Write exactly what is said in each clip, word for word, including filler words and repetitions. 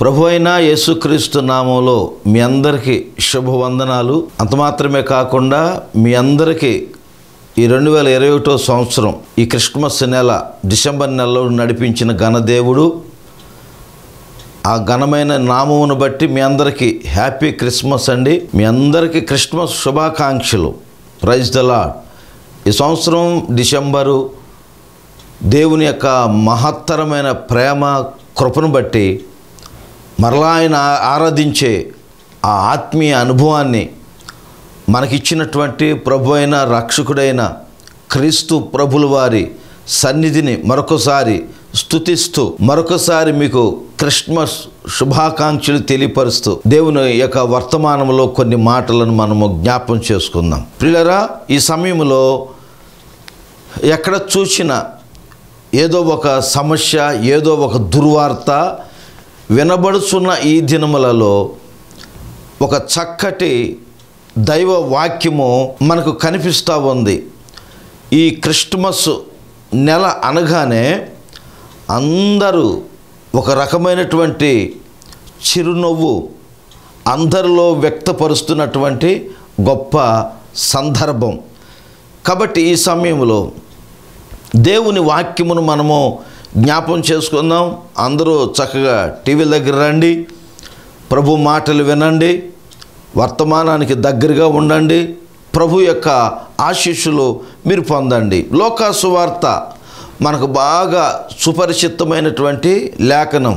ప్రభు అయిన యేసుక్రీస్తు నామంలో మీ అందరికీ శుభవందనాలు. అంత మాత్రమే కాకుండా మీ అందరికీ ఈ రెండు వేల ఇరవై ఒకటో సంవత్సరం ఈ క్రిస్మస్ నెల డిసెంబర్ నెలలో నడిపించిన ఘనదేవుడు, ఆ ఘనమైన నామమును బట్టి మీ అందరికీ హ్యాపీ క్రిస్మస్ అండి. మీ అందరికీ క్రిస్మస్ శుభాకాంక్షలు. Praise the Lord. ఈ సంవత్సరం డిసెంబరు దేవుని యొక్క మహత్తరమైన ప్రేమ కృపను బట్టి మరలా ఆయన ఆరాధించే ఆ ఆత్మీయ అనుభవాన్ని మనకిచ్చినటువంటి ప్రభు అయిన రక్షకుడైన క్రీస్తు ప్రభుల వారి సన్నిధిని మరొకసారి స్తుతిస్తూ మరొకసారి మీకు క్రిస్మస్ శుభాకాంక్షలు తెలియపరుస్తూ దేవుని యొక్క వర్తమానంలో కొన్ని మాటలను మనము జ్ఞాపం చేసుకుందాం. ప్రియులారా, ఈ సమయంలో ఎక్కడ చూసినా ఏదో ఒక సమస్య, ఏదో ఒక దుర్వార్త వినబడుచున్న ఈ దినములలో ఒక చక్కటి దైవ వాక్యము మనకు కనిపిస్తూ ఉంది. ఈ క్రిస్మస్ నెల అనగానే అందరూ ఒక రకమైనటువంటి చిరునవ్వు అందరిలో వ్యక్తపరుస్తున్నటువంటి గొప్ప సందర్భం. కాబట్టి ఈ సమయంలో దేవుని వాక్యమును మనము జ్ఞాపం చేసుకుందాం. అందరూ చక్కగా టీవీల దగ్గర రండి, ప్రభు మాటలు వినండి, వర్తమానానికి దగ్గరగా ఉండండి, ప్రభు యొక్క ఆశీస్సులు మీరు పొందండి. లోకా సువార్త మనకు బాగా సుపరిచితమైనటువంటి లేఖనం,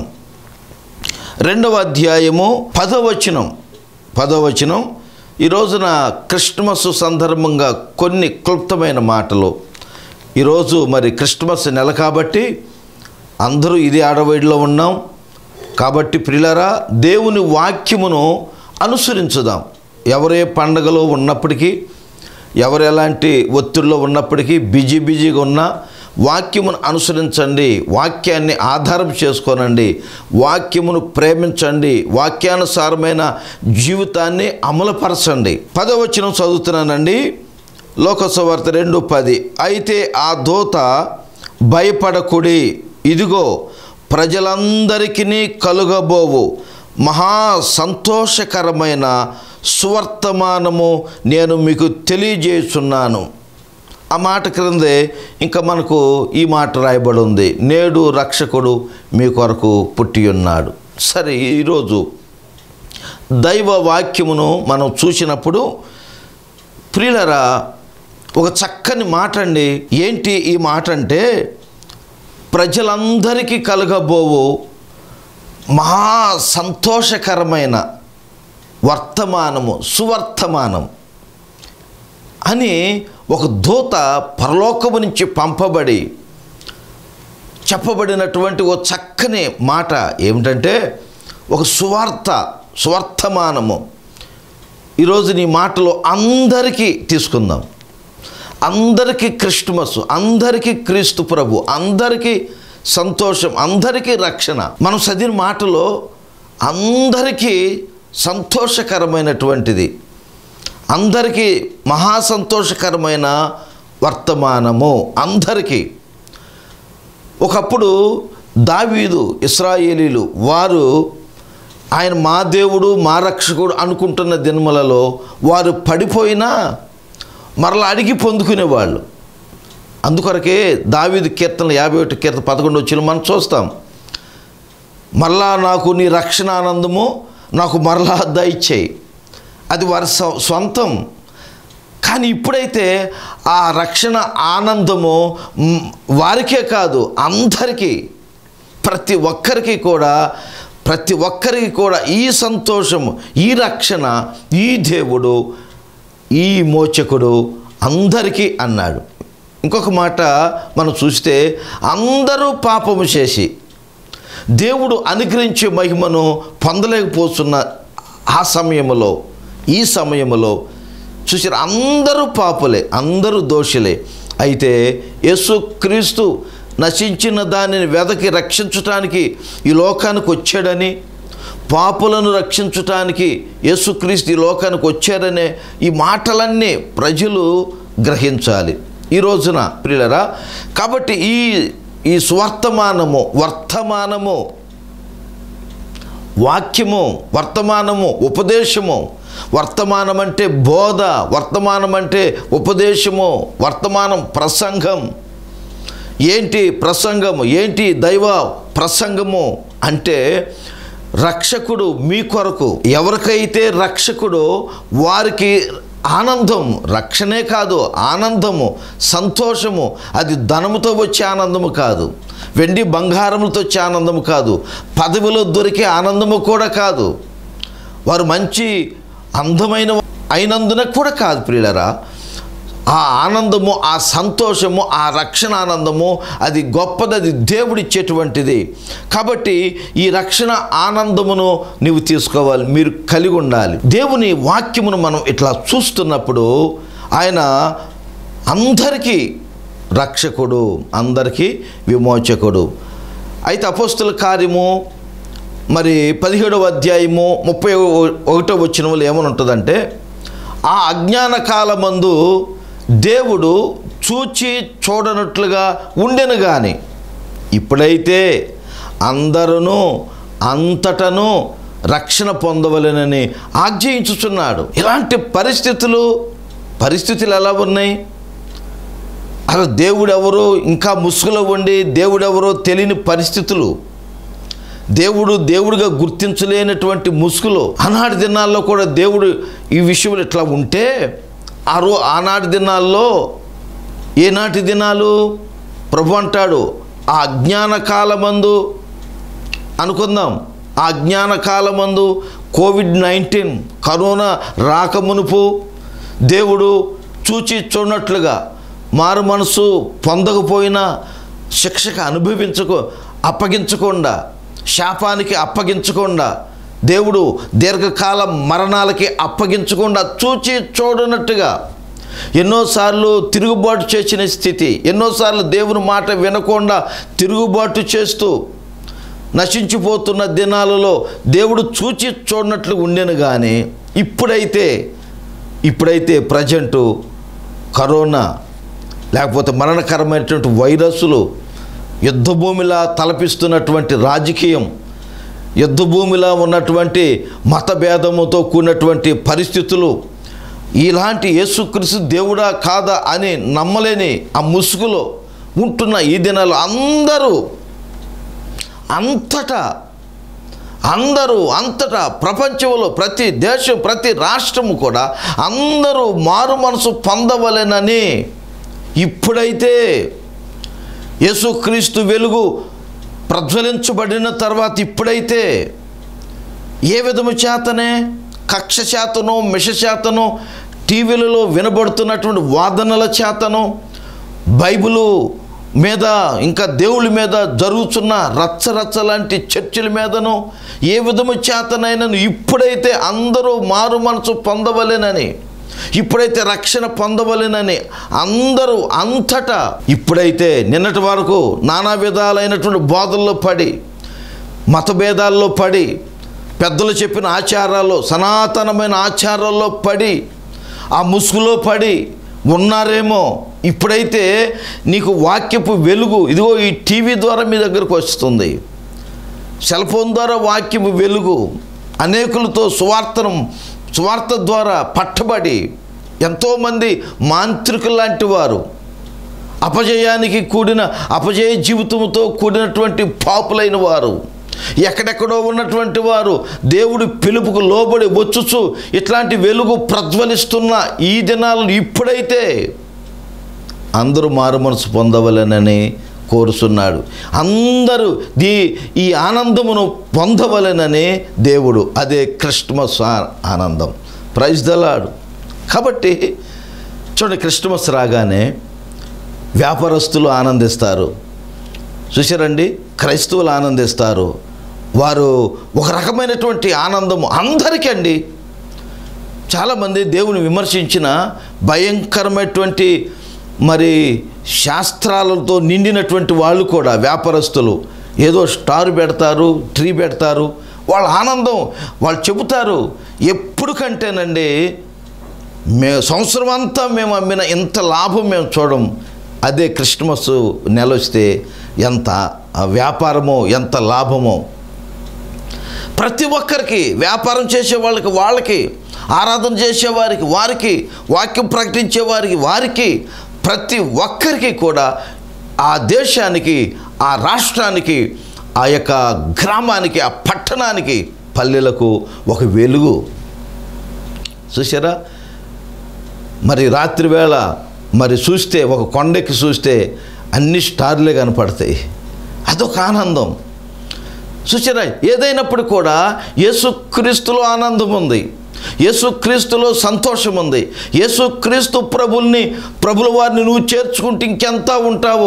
రెండవ అధ్యాయము పదవచనం పదవచనం ఈ రోజున క్రిస్మస్ సందర్భంగా కొన్ని క్లుప్తమైన మాటలు. ఈరోజు మరి క్రిస్మస్ నెల కాబట్టి అందరూ ఇది ఆడవేడిలో ఉన్నాం కాబట్టి ప్రియులారా, దేవుని వాక్యమును అనుసరించుదాం. ఎవరే పండగలో ఉన్నప్పటికీ, ఎవరు ఎలాంటి ఒత్తిడిలో ఉన్నప్పటికీ, బిజీ బిజీగా ఉన్నా వాక్యమును అనుసరించండి, వాక్యాన్ని ఆధారం చేసుకోనండి, వాక్యమును ప్రేమించండి, వాక్యానుసారమైన జీవితాన్ని అమలుపరచండి. పదవచనం చదువుతున్నానండి. లోకసువార్త రెండు పది. అయితే ఆ దూత భయపడకుడి, ఇదిగో ప్రజలందరికీ కలుగబోవు మహా సంతోషకరమైన సువర్తమానము నేను మీకు తెలియజేస్తున్నాను. ఆ మాట క్రిందే ఇంకా మనకు ఈ మాట రాయబడి ఉంది, నేడు రక్షకుడు మీ కొరకు పుట్టి ఉన్నాడు. సరే, ఈరోజు దైవ వాక్యమును మనం చూసినప్పుడు ప్రియులరా, ఒక చక్కని మాట అండి. ఏంటి ఈ మాట అంటే, ప్రజలందరికీ కలగబోవు మహా సంతోషకరమైన వర్తమానము, సువర్తమానం అని ఒక దూత పరలోకము నుంచి పంపబడి చెప్పబడినటువంటి ఒక చక్కని మాట ఏమిటంటే, ఒక సువార్త, సువర్తమానము. ఈరోజు నీ మాటలో అందరికీ తీసుకుందాం. అందరికీ క్రిస్మస్, అందరికీ క్రీస్తు ప్రభు, అందరికీ సంతోషం, అందరికీ రక్షణ. మనం చదివిన మాటలో అందరికీ సంతోషకరమైనటువంటిది, అందరికీ మహా సంతోషకరమైన వర్తమానము అందరికీ. ఒకప్పుడు దావీదు, ఇశ్రాయేలీలు వారు ఆయన మా దేవుడు మా రక్షకుడు అనుకుంటున్న దినములలో వారు పడిపోయినా మరలా అడిగి పొందుకునేవాళ్ళు. అందుకొరకే దావీదు కీర్తన యాభై ఒకటి కీర్తన పదకొండు వచ్చిన మనం చూస్తాం, మరలా నాకు నీ రక్షణ ఆనందము నాకు మరలా దయచేయి. అది వారి సొంతం. కానీ ఇప్పుడైతే ఆ రక్షణ ఆనందము వారికే కాదు, అందరికీ, ప్రతి ఒక్కరికి కూడా ప్రతి ఒక్కరికి కూడా ఈ సంతోషము, ఈ రక్షణ, ఈ దేవుడు, ఈ మోచకుడు అందరికీ అన్నాడు. ఇంకొక మాట మనం చూస్తే, అందరూ పాపము చేసి దేవుడు అనుగ్రహించే మహిమను పొందలేకపోతున్న ఆ సమయంలో, ఈ సమయంలో చూసారు, అందరూ పాపులే, అందరూ దోషులే. అయితే యేసుక్రీస్తు నశించిన దానిని వెదకి రక్షించటానికి ఈ లోకానికి వచ్చాడని, పాపులను రక్షించటానికి యేసుక్రీస్తు ఈ లోకానికి వచ్చారనే ఈ మాటలన్నీ ప్రజలు గ్రహించాలి ఈ రోజున ప్రియులరా. కాబట్టి ఈ ఈ స్వర్తమానము వర్తమానము వాక్యము, వర్తమానము, ఉపదేశము. వర్తమానం అంటే బోధ, వర్తమానం అంటే ఉపదేశము, వర్తమానం ప్రసంగం. ఏంటి ప్రసంగము? ఏంటి దైవ ప్రసంగము అంటే రక్షకుడు మీ కొరకు, ఎవరికైతే రక్షకుడో వారికి ఆనందం, రక్షణే కాదు ఆనందము, సంతోషము. అది ధనముతో వచ్చే ఆనందము కాదు, వెండి బంగారములతో వచ్చే ఆనందము కాదు, పదవిలో దొరికే ఆనందము కూడా కాదు, వారు మంచి అందమైన అయినందున కూడా కాదు ప్రియులారా. ఆ ఆనందము, ఆ సంతోషము, ఆ రక్షణ ఆనందము అది గొప్పది, అది దేవుడిచ్చేటువంటిది. కాబట్టి ఈ రక్షణ ఆనందమును నీవు తీసుకోవాలి, మీరు కలిగి ఉండాలి. దేవుని వాక్యమును మనం ఇట్లా చూస్తున్నప్పుడు ఆయన అందరికీ రక్షకుడు, అందరికీ విమోచకుడు. అయితే అపోస్తుల కార్యము మరి పదిహేడవ అధ్యాయము ముప్పై ఒకటో వచనంలో ఏమని ఉంటుందంటే, ఆ అజ్ఞాన కాలమందు దేవుడు చూచి చూడనట్లుగా ఉండెను గాని ఇప్పుడైతే అందరూ అంతటను రక్షణ పొందవలెనని ఆజ్ఞయించుచున్నాడు. ఇలాంటి పరిస్థితులు పరిస్థితులు ఎలా ఉన్నాయి? అలా దేవుడెవరో ఇంకా ముసుగులో ఉండి దేవుడెవరో తెలియని పరిస్థితులు, దేవుడు దేవుడిగా గుర్తించలేనటువంటి ముసుగులో. ఆనాటి దినాల్లో కూడా దేవుడు ఈ విషయంలో ఇట్లా ఉంటే, ఆ రో ఆనాటి దినాల్లో ఏనాటి దినాలు ప్రభు అంటాడు, ఆ అజ్ఞాన కాలమందు అనుకుందాం, ఆ అజ్ఞాన కాలమందు కోవిడ్ నైన్టీన్ కరోనా రాకమునుపు దేవుడు చూచి చూడనట్లుగా మారు మనసు పొందకపోయినా శిక్షకు అనుభవించకు అప్పగించకుండా, శాపానికి అప్పగించకుండా, దేవుడు దీర్ఘకాల మరణాలకి అప్పగించకుండా చూచి చూడనట్టుగా ఎన్నోసార్లు తిరుగుబాటు చేసిన స్థితి, ఎన్నోసార్లు దేవుని మాట వినకుండా తిరుగుబాటు చేస్తూ నశించిపోతున్న దినాలలో దేవుడు చూచి చూడనట్లు ఉండెను. కానీ ఇప్పుడైతే ఇప్పుడైతే ప్రజెంటు కరోనా లేకపోతే మరణకరమైనటువంటి వైరస్సులు, యుద్ధభూమిలా తలపిస్తున్నటువంటి రాజకీయం, యుద్ధభూమిలా ఉన్నటువంటి మతభేదముతో కూడినటువంటి పరిస్థితులు, ఇలాంటి యేసుక్రీస్తు దేవుడా కాదా అని నమ్మలేని ఆ ముసుగులో ఉంటున్న ఈ దినాలు అందరూ అంతటా అందరూ అంతటా ప్రపంచంలో ప్రతి దేశం ప్రతి రాష్ట్రము కూడా అందరూ మారు మనసు పొందవలెనని ఇప్పుడైతే యేసుక్రీస్తు వెలుగు ప్రజ్వలించబడిన తర్వాత ఇప్పుడైతే ఏ విధము చేతనే, కక్ష చేతనో మిష చేతనో, టీవీలలో వినబడుతున్నటువంటి వాదనల చేతనో, బైబిలు మీద ఇంకా దేవుళ్ళ మీద జరుగుతున్న రచ్చరచ్చ లాంటి చర్చల మీదనో ఏ విధము చేతనైనను ఇప్పుడైతే అందరూ మారు మనసు పొందవలెనని, ఇప్పుడైతే రక్షణ పొందవలెనని అందరూ అంతటా ఇప్పుడైతే నిన్నటి వరకు నానా విధాలైనటువంటి బోధల్లో పడి, మతభేదాల్లో పడి, పెద్దలు చెప్పిన ఆచారాల్లో సనాతనమైన ఆచారాల్లో పడి, ఆ ముసుగులో పడి ఉన్నారేమో. ఇప్పుడైతే నీకు వాక్యపు వెలుగు ఇదిగో ఈ టీవీ ద్వారా మీ దగ్గరకు వస్తుంది, సెల్ ఫోన్ ద్వారా వాక్యపు వెలుగు అనేకులతో సువార్తను సువార్త ద్వారా పట్టబడి ఎంతోమంది మాంత్రికులు లాంటి వారు, అపజయానికి కూడిన అపజయ జీవితంతో కూడినటువంటి పాపులైన వారు, ఎక్కడెక్కడో ఉన్నటువంటి వారు దేవుడి పిలుపుకు లోబడి వచ్చుచు ఇట్లాంటి వెలుగు ప్రజ్వలిస్తున్న ఈ దినాలను ఇప్పుడైతే అందరూ మారు మనసు పొందవలెనని కోరుతున్నాడు. అందరూ దీ ఈ ఆనందమును పొందవలెనని దేవుడు, అదే క్రిస్మస్ ఆనందం. Praise the Lord. కాబట్టి చూడండి, క్రిస్మస్ రాగానే వ్యాపారస్తులు ఆనందిస్తారు, చూసారండి, క్రైస్తవులు ఆనందిస్తారు. వారు ఒక రకమైనటువంటి ఆనందము అందరికీ అండి. చాలామంది దేవుని విమర్శించిన భయంకరమైనటువంటి మరి శాస్త్రాలతో నిండినటువంటి వాళ్ళు కూడా వ్యాపారస్తులు ఏదో స్టార్ పెడతారు, ట్రీ పెడతారు, వాళ్ళ ఆనందం వాళ్ళు చెబుతారు. ఎప్పుడు కంటేనండి మే సంవత్సరం అంతా మేము అమ్మిన ఇంత లాభం మేము చూడం, అదే క్రిస్మస్ నెల వస్తే ఎంత వ్యాపారమో ఎంత లాభమో. ప్రతి ఒక్కరికి, వ్యాపారం చేసే వాళ్ళకి వాళ్ళకి, ఆరాధన చేసేవారికి వారికి, వాక్యం ప్రకటించే వారికి వారికి, ప్రతి ఒక్కరికి కూడా ఆ దేశానికి, ఆ రాష్ట్రానికి, ఆ యొక్క గ్రామానికి, ఆ పట్టణానికి, పల్లెలకు ఒక వెలుగు. చూసారా? మరి రాత్రి వేళ మరి చూస్తే, ఒక కొండెక్కి చూస్తే అన్ని స్టార్లే కనపడతాయి. అదొక ఆనందం. చూసారా? ఏదైనప్పుడు కూడా యేసుక్రీస్తులో ఆనందం ఉంది, యేసుక్రీస్తులో సంతోషం ఉంది. యేసుక్రీస్తు ప్రభుల్ని, ప్రభుల వారిని నువ్వు చేర్చుకుంటే ఇంకెంత ఉంటావో.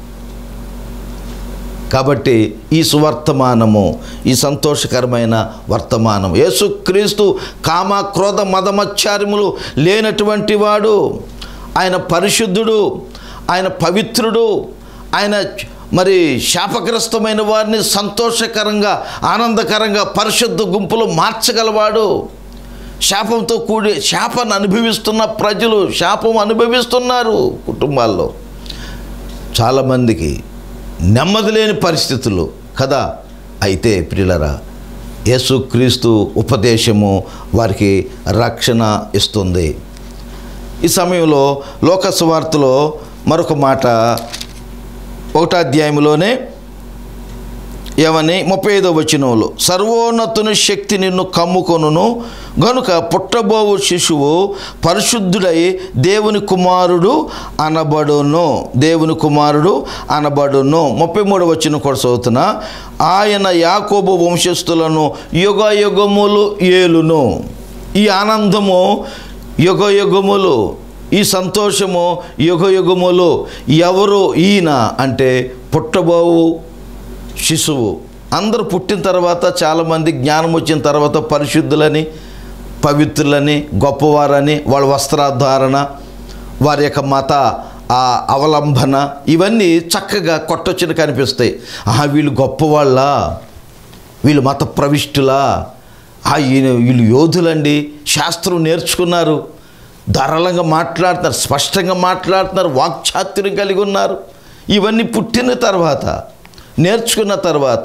కాబట్టి ఈ సువర్తమానము, ఈ సంతోషకరమైన వర్తమానం, యేసుక్రీస్తు కామ క్రోధ మదమత్సర్యములు లేనటువంటి వాడు, ఆయన పరిశుద్ధుడు, ఆయన పవిత్రుడు, ఆయన మరి శాపగ్రస్తమైన వారిని సంతోషకరంగా, ఆనందకరంగా పరిశుద్ధ గుంపులో మార్చగలవాడు. శాపంతో కూడి శాపాన్ని అనుభవిస్తున్న ప్రజలు శాపం అనుభవిస్తున్నారు. కుటుంబాల్లో చాలామందికి నెమ్మది లేని పరిస్థితులు కదా. అయితే ప్రియులరా, యేసుక్రీస్తు ఉపదేశము వారికి రక్షణ ఇస్తుంది. ఈ సమయంలో లోక సువార్తలో మరొక మాట, ఒకటో అధ్యాయంలోనే ఏమని, ముప్పై ఐదో వచనంలో, సర్వోన్నతుని శక్తి నిన్ను కమ్ముకొనును గనుక పుట్టబోవు శిశువు పరిశుద్ధుడై దేవుని కుమారుడు అనబడును, దేవుని కుమారుడు అనబడును. ముప్పై మూడవ వచనం కూడా చదువుతున్నా, ఆయన యాకోబు వంశస్థులను యుగ యుగములు ఏలును. ఈ ఆనందము యుగ యుగములు, ఈ సంతోషము యుగ యుగములు. ఎవరు ఈయన అంటే పుట్టబోవు శిశువు. అందరూ పుట్టిన తర్వాత చాలామంది జ్ఞానం వచ్చిన తర్వాత పరిశుద్ధులని, పవిత్రులని, గొప్పవారని, వాళ్ళ వస్త్రధారణ, వారి యొక్క మత ఆ అవలంబన, ఇవన్నీ చక్కగా కొట్టొచ్చిన కనిపిస్తాయి. ఆహా, వీళ్ళు గొప్పవాళ్ళ, వీళ్ళు మత ప్రవిష్టులా, ఈయన వీళ్ళు యోధులండి, శాస్త్రం నేర్చుకున్నారు, ధారాళంగా మాట్లాడుతున్నారు, స్పష్టంగా మాట్లాడుతున్నారు, వాక్చాతుర్యం కలిగి ఉన్నారు. ఇవన్నీ పుట్టిన తర్వాత, నేర్చుకున్న తర్వాత.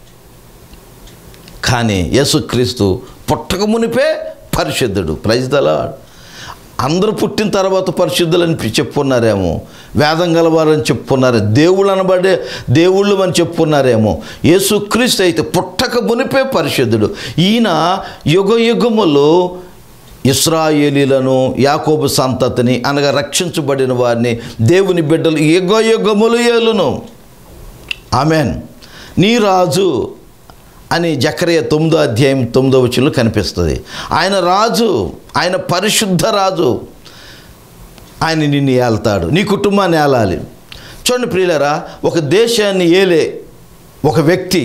కానీ యేసుక్రీస్తు పుట్టక మునిపే పరిశుద్ధుడు. Praise the Lord. అందరూ పుట్టిన తర్వాత పరిశుద్ధులని చెప్పుకున్నారేమో, వేదం గలవారని చెప్పుకున్నారు, దేవుళ్ళు అనబడే దేవుళ్ళు అని చెప్పుకున్నారేమో. యేసుక్రీస్తు అయితే పుట్టక మునిపే పరిశుద్ధుడు. ఈయన యుగ యుగములు ఇశ్రాయేలీలను, యాకోబు సంతతిని అనగా రక్షించబడిన వారిని, దేవుని బిడ్డలు యుగ యుగములు ఏలును. ఆమెన్. నీ రాజు అని జకరియా తొమ్మిదో అధ్యాయం తొమ్మిదో వచనంలో కనిపిస్తుంది. ఆయన రాజు, ఆయన పరిశుద్ధ రాజు. ఆయన నిన్ను ఏల్తాడు, నీ కుటుంబాన్ని ఏలాలి. చూడండి ప్రియులారా, ఒక దేశాన్ని ఏలే ఒక వ్యక్తి,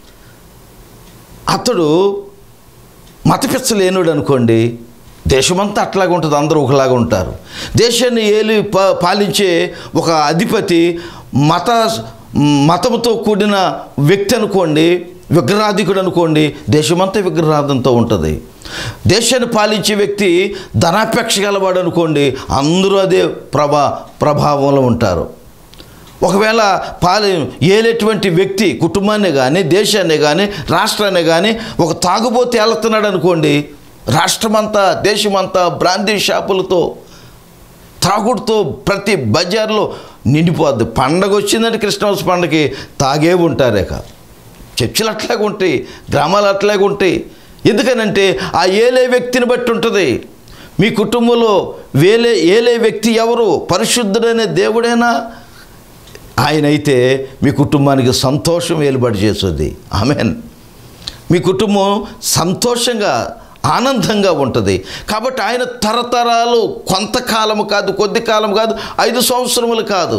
అతడు మతపిచ్చలేనుడు అనుకోండి, దేశమంతా అట్లాగే ఉంటుంది, అందరూ ఒకలాగా ఉంటారు. దేశాన్ని ఏలి పా పాలించే ఒక అధిపతి మత మతంతో కూడిన వ్యక్తి అనుకోండి, విగ్రహాధికుడు అనుకోండి, దేశమంతా విగ్రహార్థంతో ఉంటుంది. దేశాన్ని పాలించే వ్యక్తి ధనాపేక్ష గలవాడు అనుకోండి, అందరూ అదే ప్రభా ప్రభావంలో ఉంటారు. ఒకవేళ పాలి ఏలేటువంటి వ్యక్తి కుటుంబాన్ని కానీ, దేశాన్ని కానీ, రాష్ట్రాన్ని కానీ ఒక తాగుబోతు ఏలుతున్నాడు అనుకోండి, రాష్ట్రమంతా, దేశమంతా బ్రాందీ షాపులతో, త్రాగుడుతో ప్రతి బజార్లో నిండిపోద్ది. పండగ వచ్చిందంటే క్రిస్మస్ పండగకి తాగే ఉంటారేక. చర్చిలు అట్లాగే ఉంటాయి, గ్రామాలు అట్లాగే ఉంటాయి. ఎందుకనంటే ఆ ఏలే వ్యక్తిని బట్టి ఉంటుంది. మీ కుటుంబంలో వేలే ఏలే వ్యక్తి ఎవరు? పరిశుద్ధుడైన దేవుడేనా? ఆయన అయితే మీ కుటుంబానికి సంతోషం ఏలుబడి చేస్తుంది. ఆమెన్. మీ కుటుంబం సంతోషంగా, ఆనందంగా ఉంటుంది. కాబట్టి ఆయన తరతరాలు, కొంతకాలము కాదు, కొద్ది కాలం కాదు, ఐదు సంవత్సరములు కాదు,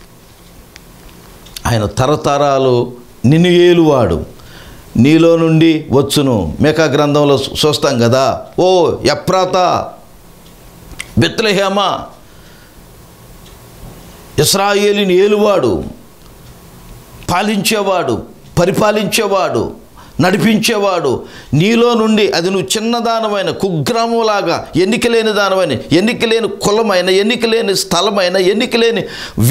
ఆయన తరతరాలు నిన్ను ఏలువాడు. నీలో నుండి వచ్చును. మేకా గ్రంథంలో చూస్తాం కదా, ఓ ఎఫ్రాతా, బెత్లెహేమ, ఇశ్రాయేలుని ఏలువాడు, పాలించేవాడు, పరిపాలించేవాడు, నడిపించేవాడు నీలో నుండి, అది నువ్వు చిన్నదానమైన కుగ్రామంలాగా, ఎన్నికలేని దానమైన, ఎన్నికలేని కులమైన, ఎన్నికలేని స్థలమైన, ఎన్నికలేని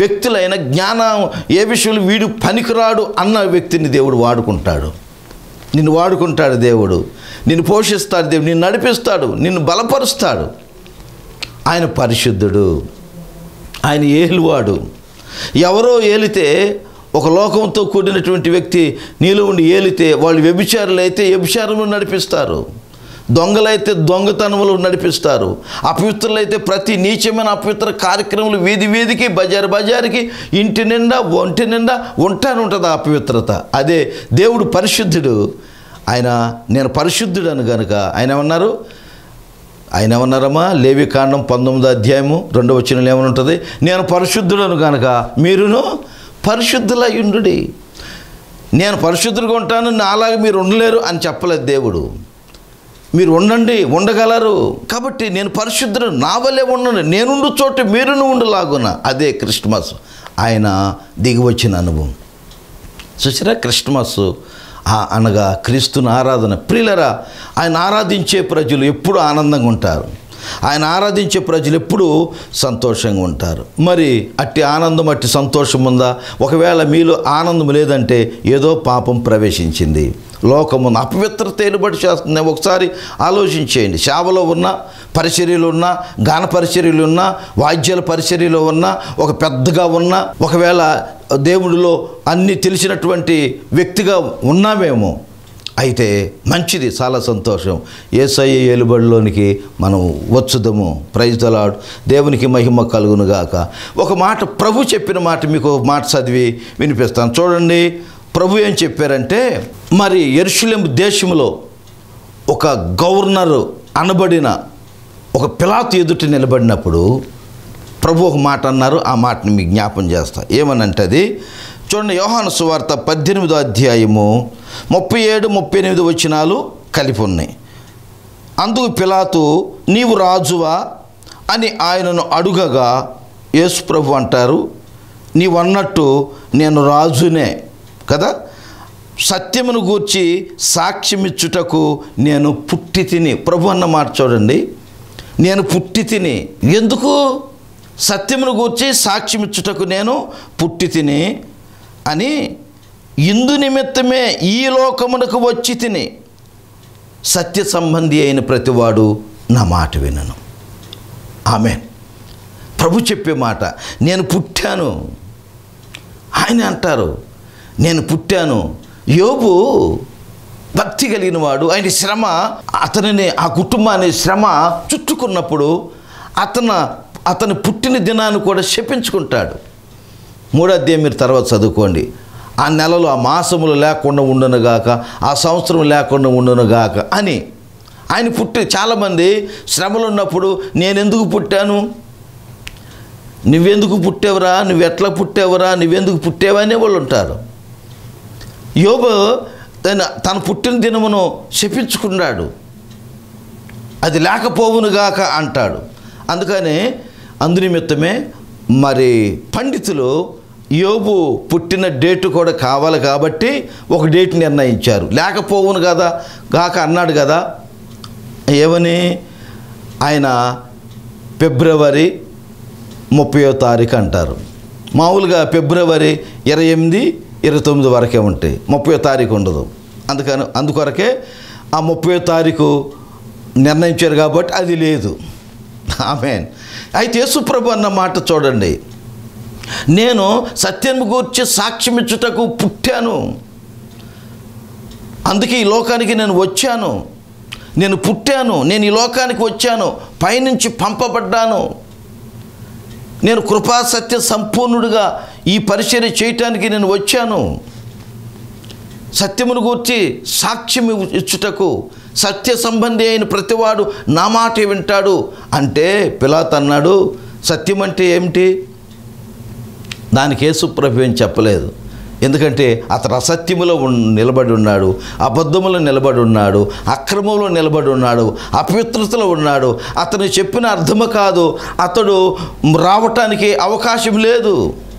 వ్యక్తులైన, జ్ఞానం ఏ విషయంలో వీడు పనికిరాడు అన్న వ్యక్తిని దేవుడు వాడుకుంటాడు. నిన్ను వాడుకుంటాడు దేవుడు, నిన్ను పోషిస్తాడు దేవుడు, నిన్ను నడిపిస్తాడు, నిన్ను బలపరుస్తాడు. ఆయన పరిశుద్ధుడు, ఆయన ఏలువాడు. ఎవరో ఏలితే, ఒక లోకంతో కూడినటువంటి వ్యక్తి నీలో ఉండి ఏలితే, వాళ్ళు వ్యభిచారులు అయితే వ్యభిచారములు నడిపిస్తారు, దొంగలైతే దొంగతనములు నడిపిస్తారు, అపవిత్రులైతే ప్రతి నీచమైన అపవిత్ర కార్యక్రమాలు వీధి వీధికి, బజారు బజారుకి, ఇంటి నిండా ఒంటి నిండా ఉంటానే ఉంటుంది ఆ అపవిత్రత. అదే దేవుడు పరిశుద్ధుడు. ఆయన నేను పరిశుద్ధుడను కనుక ఆయన ఏమన్నారు, ఆయన ఏమన్నారమ్మా, లేవి కాండం పంతొమ్మిదో అధ్యాయము రెండవ వచనంలో ఏమని ఉంటుంది, నేను పరిశుద్ధుడను కనుక మీరును పరిశుద్ధులయ్యుండుడి. నేను పరిశుద్ధులుగా ఉంటాను, నాలాగా మీరు ఉండలేరు అని చెప్పలేదు దేవుడు. మీరు ఉండండి, ఉండగలరు. కాబట్టి నేను పరిశుద్ధుడు, నా వల్లే ఉండండి, నేనుండు చోట మీరును ఉండలాగున. అదే క్రిస్మస్, ఆయన దిగి వచ్చిన అనుభవం. చూసారా, క్రిస్మస్ అనగా క్రీస్తుని ఆరాధన. ప్రియులరా, ఆయన ఆరాధించే ప్రజలు ఎప్పుడు ఆనందంగా ఉంటారు, ఆయన ఆరాధించే ప్రజలు ఎప్పుడూ సంతోషంగా ఉంటారు. మరి అట్టి ఆనందం, అట్టి సంతోషం ఉందా? ఒకవేళ మీలో ఆనందం లేదంటే ఏదో పాపం ప్రవేశించింది, లోకమున్న అపవిత్రత ఏలుబడి చేస్తుంది. ఒకసారి ఆలోచించేయండి. సేవలో ఉన్న, పరిచర్యలు ఉన్న, గాన పరిచర్యలు ఉన్న, వాద్యాల పరిచర్యలో ఉన్న, ఒక పెద్దగా ఉన్న, ఒకవేళ దేవుడిలో అన్నీ తెలిసినటువంటి వ్యక్తిగా ఉన్నామేమో, అయితే మంచిది, చాలా సంతోషం. యేసయ్య ఏలుబడిలోనికి మనం వచ్చుదము. Praise the lord. దేవునికి మహిమ కలుగునుగాక. ఒక మాట, ప్రభు చెప్పిన మాట మీకు మాట చదివి వినిపిస్తాను. చూడండి, ప్రభు ఏం చెప్పారంటే, మరి యెరూషలేము దేశంలో ఒక గవర్నరు అనబడిన ఒక పిలాతు ఎదుట నిలబడినప్పుడు ప్రభు ఒక మాట అన్నారు. ఆ మాటని మీకు జ్ఞాపం చేస్తా. ఏమనంటే అది చూడండి, యోహాను సువార్త పద్దెనిమిదో అధ్యాయము ముప్పై ఏడు ముప్పై ఎనిమిది వచనాలు కలిపి ఉన్నాయి. అందుకు పిలాతు, నీవు రాజువా అని ఆయనను అడుగగా యేసు ప్రభు అంటారు, నీవు అన్నట్టు నేను రాజునే కదా, సత్యమును గూర్చి సాక్ష్యమిచ్చుటకు నేను పుట్టి తిని. ప్రభు అన్న మాట చూడండి, నేను పుట్టి తిని. ఎందుకు? సత్యమును గూర్చి సాక్ష్యమిచ్చుటకు నేను పుట్టి తిని అని, ఇందు నిమిత్తమే ఈ లోకమునకు వచ్చి తిని, సత్య సంబంధి అయిన ప్రతివాడు నా మాట వినను. ఆమేన్. ప్రభు చెప్పే మాట, నేను పుట్టాను. ఆయన అంటారు, నేను పుట్టాను. యోబు భక్తి కలిగిన వాడు. ఆయన శ్రమ అతనిని, ఆ కుటుంబాన్ని శ్రమ చుట్టుకున్నప్పుడు అతను అతను పుట్టిన దినాన్ని కూడా శపించుకుంటాడు. మూడో అధ్యాయం మీరు తర్వాత చదువుకోండి. ఆ నెలలో, ఆ మాసములు లేకుండా ఉండునుగాక, ఆ సంవత్సరం లేకుండా ఉండునుగాక అని ఆయన పుట్టి. చాలామంది శ్రమలు ఉన్నప్పుడు నేను ఎందుకు పుట్టాను, నువ్వెందుకు పుట్టేవరా, నువ్వెట్లా పుట్టేవరా, నువ్వెందుకు పుట్టేవనే వాళ్ళు ఉంటారు. యోబు తన తన పుట్టిన దినమును శపించుకున్నాడు, అది లేకపోవునుగాక అంటాడు. అందుకని అందునిమిత్తమే మరి పండితులు యోబు పుట్టిన డేటు కూడా కావాలి కాబట్టి ఒక డేట్ నిర్ణయించారు. లేకపోవును కదా గాక అన్నాడు కదా. ఏమని? ఆయన ఫిబ్రవరి ముప్పయో తారీఖు అంటారు. మామూలుగా ఫిబ్రవరి ఇరవై ఎనిమిది ఇరవై తొమ్మిది వరకే ఉంటాయి, ముప్పయో తారీఖు ఉండదు. అందుకని అందుకొరకే ఆ ముప్పయో తారీఖు నిర్ణయించారు కాబట్టి అది లేదు. ఆమేన్. అయితే యేసుప్రభు అన్న మాట చూడండి, నేను సత్యము గూర్చి సాక్ష్యమిచ్చుటకు పుట్టాను, అందుకే ఈ లోకానికి నేను వచ్చాను. నేను పుట్టాను, నేను ఈ లోకానికి వచ్చాను, పైనుంచి పంపబడ్డాను. నేను కృపా సత్య సంపూర్ణుడిగా ఈ పరిచర్య చేయటానికి నేను వచ్చాను. సత్యమును గూర్చి సాక్ష్యం ఇచ్చుటకు, సత్య సంబంధి అయిన ప్రతివాడు నా మాట వింటాడు అంటే పిలాతు అన్నాడు. సత్యం అంటే ఏమిటి? దానికి యేసు ప్రభు ఏం చెప్పలేదు. ఎందుకంటే అతను అసత్యములో నిలబడి ఉన్నాడు, అబద్ధములో నిలబడి ఉన్నాడు, అక్రమంలో నిలబడి ఉన్నాడు, అపవిత్రతలో ఉన్నాడు. అతను చెప్పిన అర్థము కాదు, అతడు రావటానికి అవకాశం లేదు.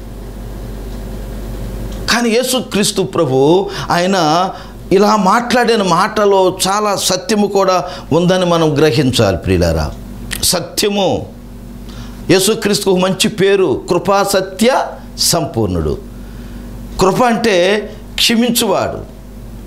కానీ యేసుక్రీస్తు ప్రభు ఆయన ఇలా మాట్లాడిన మాటలో చాలా సత్యము కూడా ఉందని మనం గ్రహించాలి ప్రియులారా. సత్యము, యేసుక్రీస్తుకు మంచి పేరు కృపా సత్య సంపూర్ణుడు. కృప అంటే క్షమించువాడు,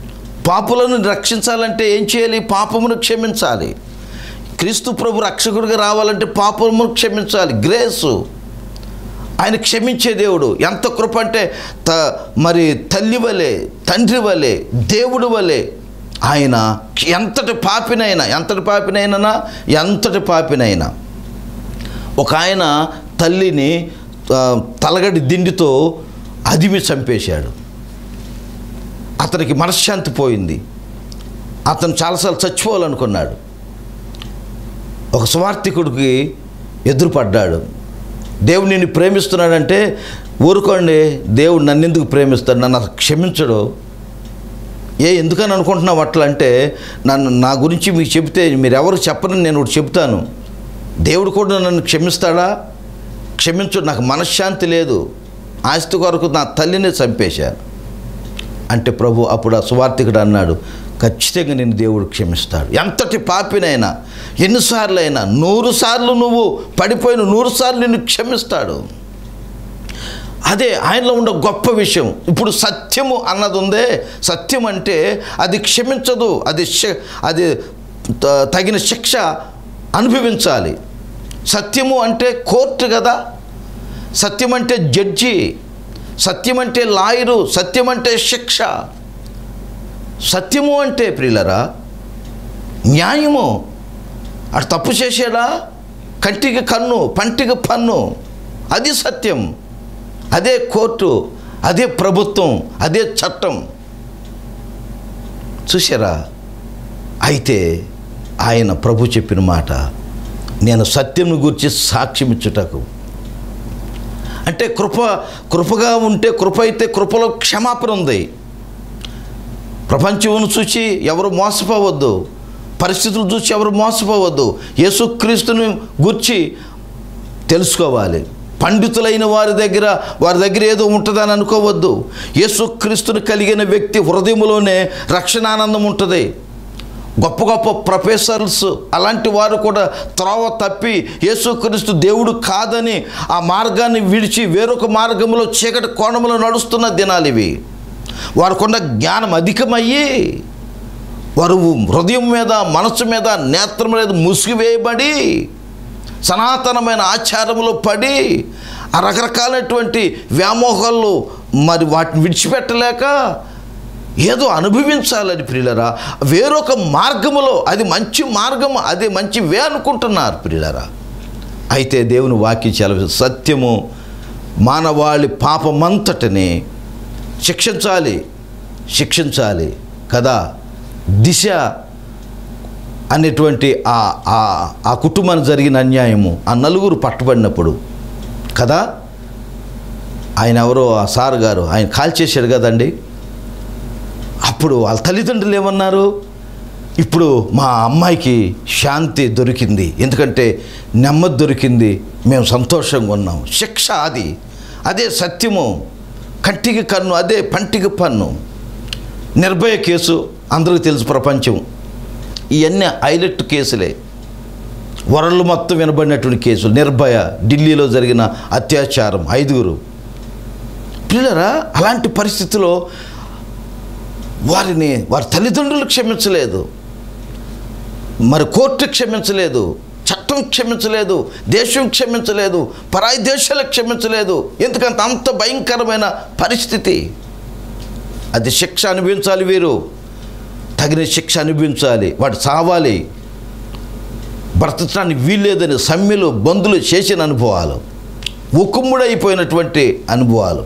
పాపులను రక్షించాలంటే ఏం చేయాలి? పాపమును క్షమించాలి. క్రీస్తు ప్రభు రక్షకుడిగా రావాలంటే పాపమును క్షమించాలి. గ్రేసు, ఆయన క్షమించే దేవుడు. ఎంత కృప అంటే త మరి తల్లి వలె, తండ్రి వలె, దేవుడు వలె ఆయన ఎంతటి పాపినైనా ఎంతటి పాపినైనా ఎంతటి పాపినైనా ఒక ఆయన తల్లిని తలగడి దిండితో అదిమి చంపేశాడు. అతనికి మనశ్శాంతి పోయింది. అతను చాలాసార్లు చచ్చిపోవాలనుకున్నాడు. ఒక సువార్థికుడికి ఎదురుపడ్డాడు. దేవుడు నిన్ను ప్రేమిస్తున్నాడంటే, ఊరుకోండి, దేవుడు నన్ను ఎందుకు ప్రేమిస్తాడు, నన్ను అసలు క్షమించడు. ఏ ఎందుకని అనుకుంటున్నావు అట్లా అంటే, నన్ను నా గురించి మీకు చెబితే మీరు ఎవరు చెప్పరని నేను ఒకటి చెప్తాను. దేవుడు కూడా నన్ను క్షమిస్తాడా? క్షమించు, నాకు మనశ్శాంతి లేదు, ఆస్తి కొరకు నా తల్లిని చంపేశాను అంటే ప్రభు అప్పుడు ఆ సువార్థికుడు అన్నాడు, ఖచ్చితంగా నేను దేవుడు క్షమిస్తాడు. ఎంతటి పాపినైనా, ఎన్నిసార్లు అయినా, నూరు సార్లు నువ్వు పడిపోయిన నూరు సార్లు నిన్ను క్షమిస్తాడు. అదే ఆయనలో ఉన్న గొప్ప విషయం. ఇప్పుడు సత్యము అన్నది ఉందే, సత్యం అంటే అది క్షమించదు, అది అది తగిన శిక్ష అనుభవించాలి. సత్యము అంటే కోర్టు కదా, సత్యం అంటే జడ్జి, సత్యం అంటే లాయరు, సత్యం అంటే శిక్ష. సత్యము అంటే ప్రియులరా న్యాయము. అటు తప్పు చేసాడా, కంటికి కన్ను పంటికి పన్ను, అది సత్యం, అదే కోర్టు, అదే ప్రభుత్వం, అదే చట్టం. చూసారా? అయితే ఆయన ప్రభు చెప్పిన మాట, నేను సత్యం గురించి సాక్ష్యం ఇచ్చుటకు. అంటే కృప కృపగా ఉంటే, కృప అయితే కృపలో క్షమాపణ ఉంది. ప్రపంచమును చూసి ఎవరు మోసపోవద్దు, పరిస్థితులు చూసి ఎవరు మోసపోవద్దు. యేసుక్రీస్తుని గురించి తెలుసుకోవాలి. పండితులైన వారి దగ్గర వారి దగ్గర ఏదో ఉంటుందని అనుకోవద్దు. యేసుక్రీస్తుని కలిగిన వ్యక్తి హృదయంలోనే రక్షణానందం ఉంటుంది. గొప్ప గొప్ప ప్రొఫెసర్స్ అలాంటి వారు కూడా త్రోవ తప్పి యేసుక్రీస్తు దేవుడు కాదని ఆ మార్గాన్ని విడిచి వేరొక మార్గంలో చీకటి కోణంలో నడుస్తున్న దినాలు ఇవి. వారికున్న జ్ఞానం అధికమయ్యి వారు హృదయం మీద, మనసు మీద, నేత్రం మీద ముసిగివేయబడి సనాతనమైన ఆచారంలో పడి ఆ రకరకాలైనటువంటి వ్యామోహాలు మరి వాటిని విడిచిపెట్టలేక ఏదో అనుభవించాలని ప్రియులరా వేరొక మార్గములో, అది మంచి మార్గము, అది మంచి వే అనుకుంటున్నారు ప్రియులరా. అయితే దేవుని వాక్యం చాలా సత్యము మానవాళి పాపమంతటిని శిక్షించాలి శిక్షించాలి కదా. దిశ అనేటువంటి ఆ ఆ కుటుంబానికి జరిగిన అన్యాయము, ఆ నలుగురు పట్టుబడినప్పుడు కదా, ఆయన ఎవరో ఆ సార్ గారు ఆయన కాల్ చేశాడు కదండి. అప్పుడు వాళ్ళ తల్లిదండ్రులు ఏమన్నారు, ఇప్పుడు మా అమ్మాయికి శాంతి దొరికింది, ఎందుకంటే నెమ్మది దొరికింది, మేము సంతోషంగా ఉన్నాం. శిక్ష అది, అదే సత్యము, కంటికి కన్ను, అదే పంటికి పన్ను. నిర్భయ కేసు అందరికీ తెలుసు, ప్రపంచం ఇవన్నీ హైలైట్ కేసులే, వరల్డ్ మొత్తం వినబడినటువంటి కేసులు. నిర్భయ, ఢిల్లీలో జరిగిన అత్యాచారం, ఐదుగురు పిల్లరా. అలాంటి పరిస్థితిలో వారిని వారి తల్లిదండ్రులు క్షమించలేదు, మరి కోర్టు క్షమించలేదు, చట్టం క్షమించలేదు, దేశం క్షమించలేదు, పరాయి దేశాలకు క్షమించలేదు. ఎందుకంటే అంత భయంకరమైన పరిస్థితి. అది శిక్ష అనుభవించాలి, వీరు తగిన శిక్ష అనుభవించాలి, వాడు చావాలి. బ్రతకడానికి వీల్లేదని సమ్మెలు బంధులు చేసిన అనుభవాలు, ఉక్కుమ్ముడైపోయినటువంటి అనుభవాలు.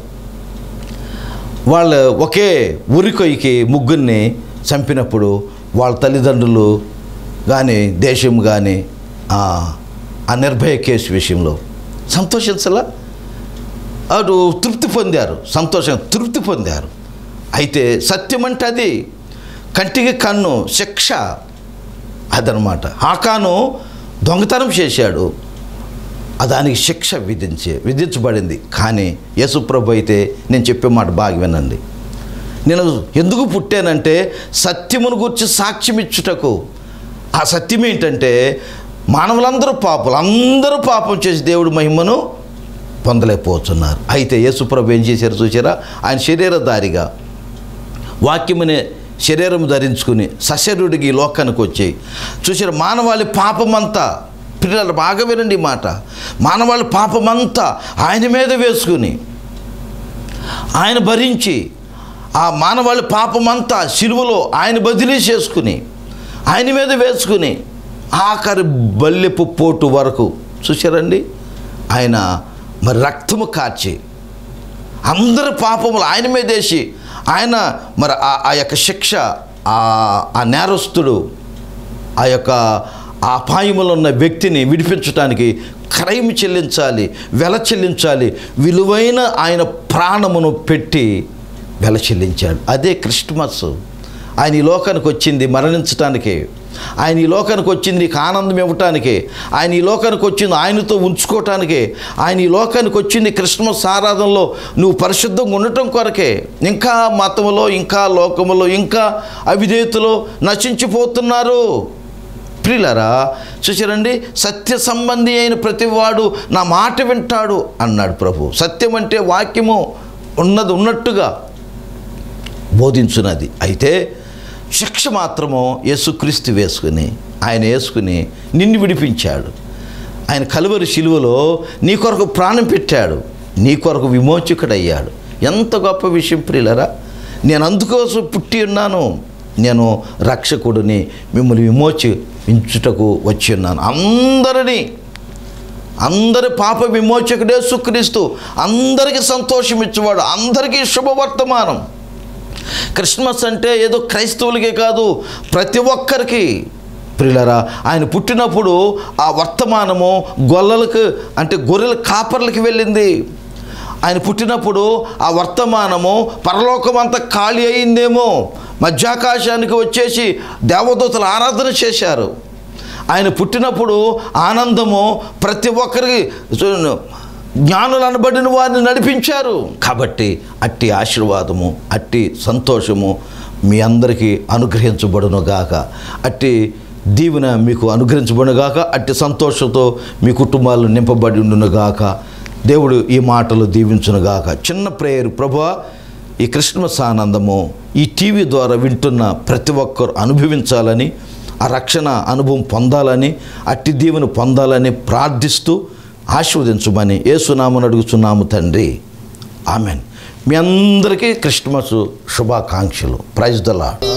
వాళ్ళు ఒకే ఉరికొయ్యికి ముగ్గురిని చంపినప్పుడు వాళ్ళ తల్లిదండ్రులు కానీ దేశం కానీ ఆ నిర్భయ కేసు విషయంలో సంతోషించలా, అటు తృప్తి పొందారు, సంతోషం తృప్తి పొందారు. అయితే సత్యం అంటే అది కంటికి కన్ను శిక్ష అదనమాట. ఆకాను దొంగతనం చేశాడు, దానికి శిక్ష విధించే విధించబడింది. కానీ యేసుప్రభు అయితే నేను చెప్పే మాట బాగా వినండి, నేను ఎందుకు పుట్టానంటే సత్యమును గురించి సాక్ష్యం ఇచ్చుటకు. ఆ సత్యం ఏంటంటే మానవులందరూ పాపలు, అందరూ పాపం చేసి దేవుడి మహిమను పొందలేకపోతున్నారు. అయితే యేసుప్రభు ఏం చేశారు చూసారా, ఆయన శరీరధారిగా వాక్యమనే శరీరం ధరించుకుని సశరీరుడికి ఈ లోకానికి వచ్చాయి. చూసారు, మానవాళి పాపమంతా, పిల్లలు బాగా వినండి ఈ మాట, మానవాళి పాపమంతా ఆయన మీద వేసుకుని, ఆయన భరించి, ఆ మానవాళి పాపమంతా సిలువలో ఆయన బదిలీ చేసుకుని, ఆయన మీద వేసుకుని, ఆఖరి బల్లెపు పోటు వరకు చూసారండి, ఆయన మరి రక్తము కార్చి అందరి పాపములు ఆయన మీద వేసి, ఆయన మరి ఆ యొక్క శిక్ష, ఆ నేరస్తుడు, ఆ యొక్క అపాయములో ఉన్న వ్యక్తిని విడిపించడానికి క్రైమ్ చెల్లించాలి, వెల చెల్లించాలి, విలువైన ఆయన ప్రాణమును పెట్టి వెల చెల్లించాడు. అదే క్రిస్మస్. ఆయన ఈ లోకానికి వచ్చింది మరణించటానికే, ఆయన ఈ లోకానికి వచ్చింది నీకు ఆనందం ఇవ్వటానికే, ఆయన ఈ లోకానికి వచ్చింది ఆయనతో ఉంచుకోవటానికే, ఆయన ఈ లోకానికి వచ్చింది క్రిస్మస్ ఆరాధనలో నువ్వు పరిశుద్ధంగా ఉండటం కొరకే. ఇంకా మతములో, ఇంకా లోకములో, ఇంకా అవిధేయతలో నశించిపోతున్నారు. ప్రియులారా, చూసారండి, సత్య సంబంధి అయిన ప్రతివాడు నా మాట వింటాడు అన్నాడు ప్రభు. సత్యం అంటే వాక్యము ఉన్నది ఉన్నట్టుగా బోధించున్నది. అయితే శిక్ష మాత్రము యేసుక్రీస్తు వేసుకుని, ఆయన వేసుకుని నిన్ను విడిపించాడు. ఆయన కలువరి శిలువలో నీ కొరకు ప్రాణం పెట్టాడు, నీ కొరకు విమోచకుడయ్యాడు. ఎంత గొప్ప విషయం ప్రియులరా! నేను అందుకోసం పుట్టి ఉన్నాను, నేను రక్షకుడిని, మిమ్మల్ని విమోచించుటకు వచ్చి ఉన్నాను. అందరినీ, అందరి పాప విమోచకుడే యేసుక్రీస్తు, అందరికీ సంతోషం ఇచ్చేవాడు, అందరికీ శుభవర్తమానం. క్రిస్మస్ అంటే ఏదో క్రైస్తవులకే కాదు, ప్రతి ఒక్కరికి. ప్రియులారా, ఆయన పుట్టినప్పుడు ఆ వర్తమానము గొల్లలకు అంటే గొర్రెల కాపర్లకి వెళ్ళింది. ఆయన పుట్టినప్పుడు ఆ వర్తమానము పరలోకం అంతా ఖాళీ అయిందేమో, మధ్యాకాశానికి వచ్చేసి దేవదూతలు ఆరాధన చేశారు. ఆయన పుట్టినప్పుడు ఆనందము ప్రతి ఒక్కరికి, జ్ఞానులు అనబడిన వారిని నడిపించారు. కాబట్టి అట్టి ఆశీర్వాదము, అట్టి సంతోషము మీ అందరికీ అనుగ్రహించబడునుగాక, అట్టి దీవెన మీకు అనుగ్రహించబడునుగాక, అట్టి సంతోషంతో మీ కుటుంబాలు నింపబడి ఉండునుగాక. దేవుడు ఈ మాటలు దీవించునుగాక. చిన్న ప్రేయర్. ప్రభువా, ఈ క్రిస్మస్ ఆనందము ఈ టీవీ ద్వారా వింటున్న ప్రతి ఒక్కరు అనుభవించాలని, ఆ రక్షణ అనుభవం పొందాలని, అట్టి దీవెన పొందాలని ప్రార్థిస్తూ ఆశీర్వదించమని యేసునామమున అడుగుచున్నాము తండ్రి, ఆమెన్. మీ అందరికీ క్రిస్మస్ శుభాకాంక్షలు. Praise the lord.